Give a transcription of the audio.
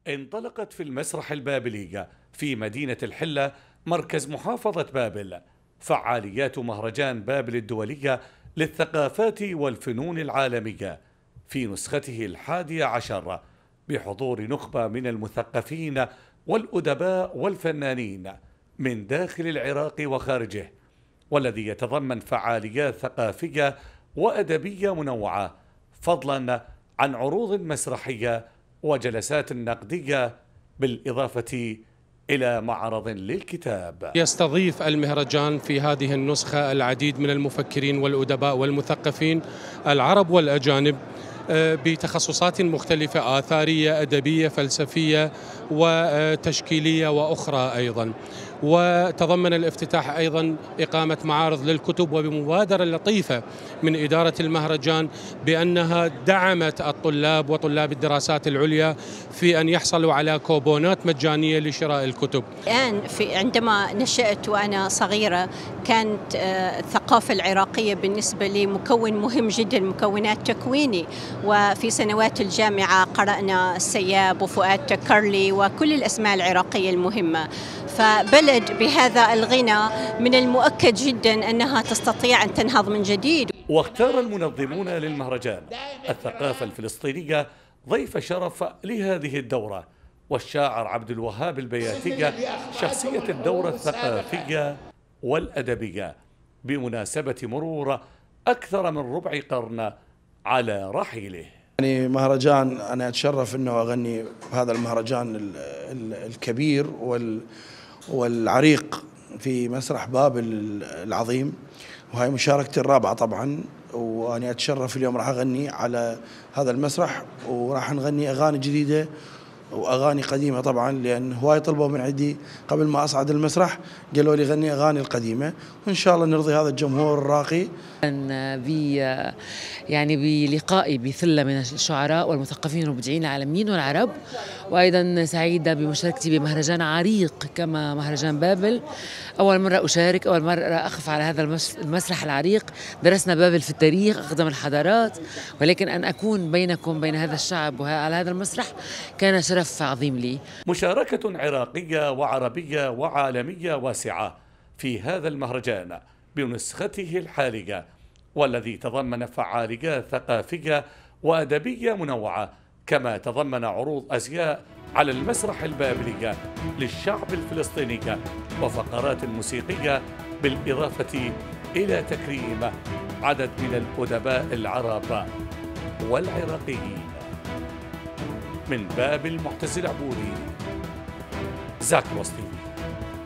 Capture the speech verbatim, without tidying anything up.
انطلقت في المسرح البابلي في مدينة الحلة مركز محافظة بابل فعاليات مهرجان بابل الدولية للثقافات والفنون العالمية في نسخته الحادية عشر بحضور نخبة من المثقفين والأدباء والفنانين من داخل العراق وخارجه، والذي يتضمن فعاليات ثقافية وأدبية منوعة فضلا عن عروض مسرحية وجلسات نقدية بالإضافة إلى معرض للكتاب. يستضيف المهرجان في هذه النسخة العديد من المفكرين والأدباء والمثقفين العرب والأجانب بتخصصات مختلفة، آثارية، أدبية، فلسفية وتشكيلية وأخرى أيضا. وتضمن الافتتاح أيضا إقامة معارض للكتب، وبمبادرة لطيفة من إدارة المهرجان بأنها دعمت الطلاب وطلاب الدراسات العليا في أن يحصلوا على كوبونات مجانية لشراء الكتب. الآن في عندما نشأت وأنا صغيرة كانت الثقافة العراقية بالنسبة لي مكون مهم جدا، مكونات تكويني، وفي سنوات الجامعة قرأنا السياب وفؤاد تكرلي وكل الأسماء العراقية المهمة. فبلد بهذا الغنى من المؤكد جدا أنها تستطيع أن تنهض من جديد. واختار المنظمون للمهرجان الثقافة الفلسطينية ضيف شرف لهذه الدورة، والشاعر عبد الوهاب البياتية شخصية الدورة الثقافية والأدبية بمناسبة مرور أكثر من ربع قرن على رحيله. يعني مهرجان أنا أتشرف أنه أغني هذا المهرجان الكبير والعريق في مسرح بابل العظيم، وهي مشاركتي الرابعة طبعا، وأنا أتشرف اليوم راح أغني على هذا المسرح، وراح نغني أغاني جديدة واغاني قديمه طبعا، لان هواي طلبوا من عندي قبل ما اصعد المسرح قالوا لي غني اغاني القديمه، وان شاء الله نرضي هذا الجمهور الراقي. بي يعني بلقائي بثله من الشعراء والمثقفين والمبدعين العالميين والعرب، وايضا سعيده بمشاركتي بمهرجان عريق كما مهرجان بابل. اول مره اشارك، اول مره اقف على هذا المسرح العريق. درسنا بابل في التاريخ، اقدم الحضارات، ولكن ان اكون بينكم بين هذا الشعب وعلى هذا المسرح كان شرف عظيم لي. مشاركة عراقية وعربية وعالمية واسعة في هذا المهرجان بنسخته الحالية، والذي تضمن فعاليات ثقافية وأدبية منوعة، كما تضمن عروض أزياء على المسرح البابلي للشعب الفلسطيني وفقرات موسيقية، بالإضافة إلى تكريم عدد من الأدباء العرب والعراقيين. من بابل معتز العبودي، زاكروس تي في.